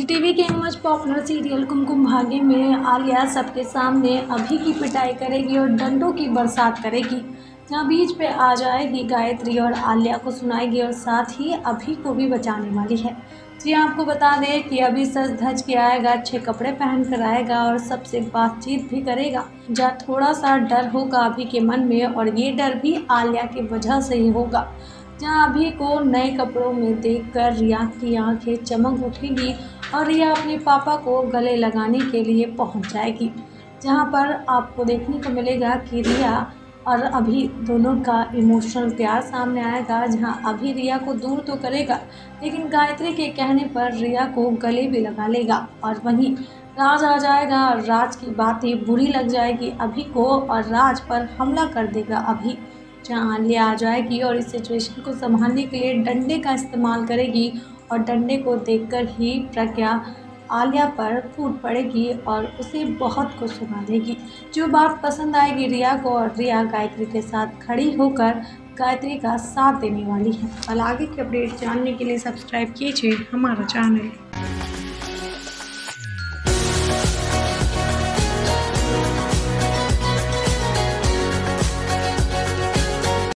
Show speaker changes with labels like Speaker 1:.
Speaker 1: जी TV के most popular serial Kumkum Bhagya में आलिया सबके सामने अभी की पिटाई करेगी और डंडों की बरसात करेगी। जहां बीच पे आ जाएगी गायत्री और आलिया को सुनाएगी और साथ ही अभी को भी बचाने वाली है। जी आपको बता दें कि अभी सज धज के आएगा, अच्छे कपड़े पहन कर आएगा और सबसे बातचीत भी करेगा। जहाँ थोड़ा सा डर होगा अभी के मन में और ये डर भी आलिया की वजह से ही होगा। जहाँ अभी को नए कपड़ों में देखकर रिया की आंखें चमक उठेंगी और रिया अपने पापा को गले लगाने के लिए पहुंच जाएगी। जहां पर आपको देखने को मिलेगा कि रिया और अभी दोनों का इमोशनल प्यार सामने आएगा। जहां अभी रिया को दूर तो करेगा लेकिन गायत्री के कहने पर रिया को गले भी लगा लेगा और वहीं राज आ जाएगा और राज की बातें बुरी लग जाएगी अभी को और राज पर हमला कर देगा अभी। जहाँ आलिया आ जाएगी और इस सिचुएशन को संभालने के लिए डंडे का इस्तेमाल करेगी और डंडे को देखकर ही प्रज्ञा आलिया पर फूट पड़ेगी और उसे बहुत कुछ सुना देगी। जो बात पसंद आएगी रिया को और रिया गायत्री के साथ खड़ी होकर गायत्री का साथ देने वाली है। और आगे की अपडेट जानने के लिए सब्सक्राइब कीजिए हमारा चैनल।